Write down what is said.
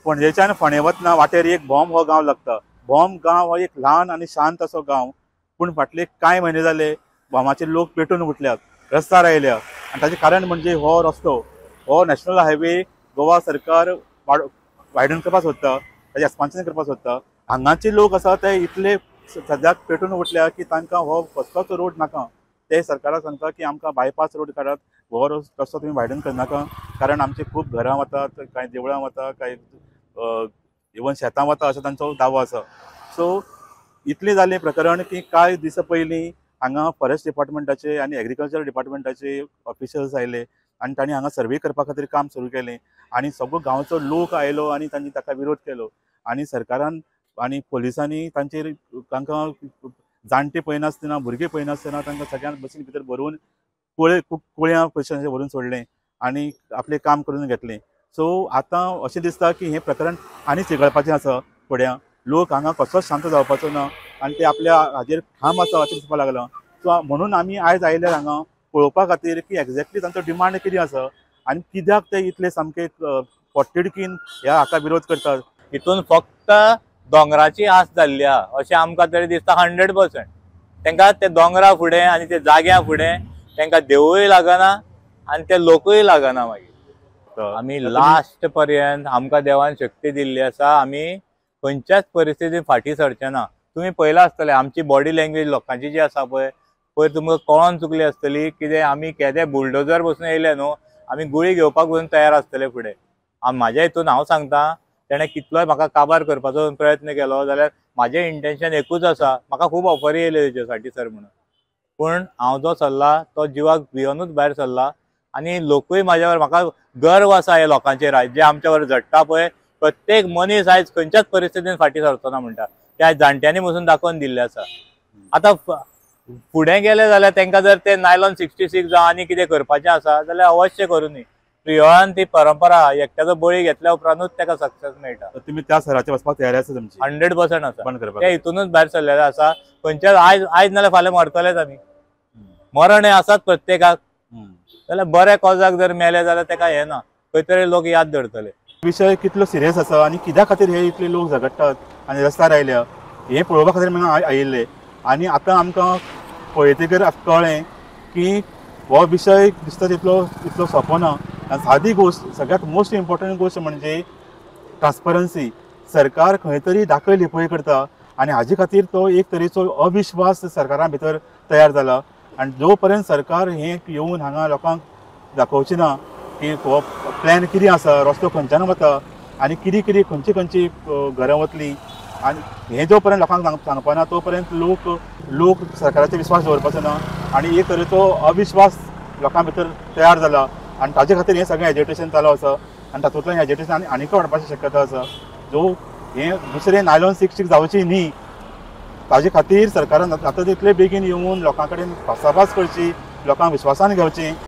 पणजेच्यान फोंडे वतना वाटेर एक भोम हो गांव लागता। भोम गांव हो एक ल्हान आनी शांत असो गांव, पूण फाटले कांय म्हयने जाले भोमाचे लोक पेटून उठल्यात, रस्त्यार आयल्या। आनी ताचें कारण म्हणजे हो रस्तो, हो नॅशनल हायवे गोवा सरकार वायडन करपाक सोदता, ताचें एक्सपान्शन करपाक सोदता। हांगाचे लोक आसा ते इतले सद्याक पेटून उठल्या की तांकां हो कसलोच रोड नाका। ते सरकाराक सांगता की आमकां बायपास रोड काडात, हो रस्तो तुमी वायडन करनाका, कारण आमचे खूब घरां वतात, कांय देवळां वता, कांय इवन शेतां वता अशें तांचो दावो आसा। सो इतलें जालें प्रकरण की कांय दिसा पयलीं हांगा फॉरेस्ट डिपार्टमेंटाचे आनी एग्रीकल्चर डिपार्टमेंटाचे ऑफिशल्स आयले आनी तांणी हांगा सर्वे करपा खातीर काम सुरू केलें आनी सगळो गांवचो लोक आयलो आनी तांणी ताका विरोध केलो आनी सरकारान आनी पोलिसांनी तांचेर तांकां जाणटे पळयनासतना भुरगे पळयनासतना तांकां सगळ्यांक बसीन भितर भरून कुळ्या पयशांचेर व्हरून सोडलें आनी आपलें काम करून घेतलें। सो आतां अशें दिसता की हें प्रकरण आनी चिगळपाचें आसा फुडें। लोक हांगा कसलोच शांत जावपाचो ना आनी ते आपल्या हाजेर ठाम आसा अशें दिसपाक लागलां। सो म्हणून आमी आयज आयल्यार हांगा पळोवपा खातीर की एक्झॅक्टली तांचो डिमांड कितें आसा आनी कित्याक ते इतले सामके पोटतिडकीन ह्या हाका विरोध करतात। हितून फक्त दोंगराची आस जाल्ली आहा अशें आमकां तरी दिसता 100%। तांकां ते दोंगरा फुडें आनी ते जाग्या फुडें तांकां देवूय लागना आनी ते लोकूय लागना। मागीर आमी लास्ट पर्यंत आमकां देवान शक्ती दिल्ली आसा, आमी खंयच्याच परिस्थितीन फाटीं सरचे ना। तुमी पळयलां आसतलें आमची बॉडी लँग्वेज लोकांची जी आसा पळय तुमकां कळोन चुकली आसतली, कितें आमी केदे बुलडोजर बसून येयले न्हू, आमी गुळी घेवपाक बसून तयार आसतले फुडें। म्हाज्या हितून हांव सांगता, तेणें कितलोय म्हाका काबार करपाचो प्रयत्न केलो जाल्यार म्हाजें इंटेंशन एकूच आसा, म्हाका खूब ऑफरी येयल्यो तेजेसाठी सर म्हणून, पूण हांव जो सरला तो जिवाक भिवनूच भायर सरला। आनी लोकूय म्हाज्या म्हाका गर्व आसा हे लोकांचेर जे आमच्या वर झडटा पळय। प्रत्येक मनीस आयज खंयच्याच परिस्थितीन फाटीं सरचो ना म्हणटा, ते आयज जाणट्यांनी बसून दाखोवन दिल्ले आसा। आतां फुडें गेले जाल्यार तांकां जर ते नायलॉन 66 जावं आनी कितें करपाचें आसा जाल्यार अवश्य करूनी। प्रियोळान ती परंपरा एकट्याचो बळी घेतल्या उपरांतूच ताका सक्सेस मेळटा। तुमी त्या सराचेर वचपाक तयारी आसा तुमची? 100% आसा, ते हितूनच भायर सरलेले आसा। खंयच्याच आयज नाल्यार फाल्यां मरतलेच आमी, मरण हें आसाच प्रत्येकाक। जाल्यार बऱ्या कॉजाक जर मेले जाल्यार ताका हें ना, खंय तरी लोक याद धरतले। विशय कितलो सिरियस आसा आनी कित्या खातीर हे इतले लोक झगडटात आनी रस्त्यार आयल्या हें पळोवपा खातीर हांगा आयिल्ले। आनी आतां आमकां पळयतकीर कळ्ळें की हो विशय दिसता तितलो सोंपो ना। सादी गोश्ट, सगळ्यात मोस्ट इम्पॉर्टंट गोश्ट म्हणजे ट्रान्सपरन्सी। सरकार खंय तरी दाखय लिपय करता आनी हाजे खातीर तो एक तरेचो अविश्वास सरकारा भितर तयार जाला। आनी जो पर्यंत सरकार हें येवन हांगा लोकांक दाखोवची ना की हो प्लॅन कितें आसा, रस्तो खंयच्यान वता आनी कितें खंयची घरां वतलीं, आनी हें जो पर्यंत लोकांक सांगपा ना तो पर्यंत लोक सरकाराचेर विश्वास दवरपाचो ना आनी एक तरेचो अविश्वास लोकां भितर तयार जाला। आनी ताजे खातीर हें सगळें एजिटेशन चालू आसा आनी तातूंतल्यान एजिटेशन आनीक वाडपाची शक्यता आसा। जो हें दुसरें नायलॉन 66 जावची न्ही, ताजे खातीर सरकारान आतां तितले बेगीन येवन लोकां कडेन भासाभास करची, लोकांक विश्वासान घेवचें।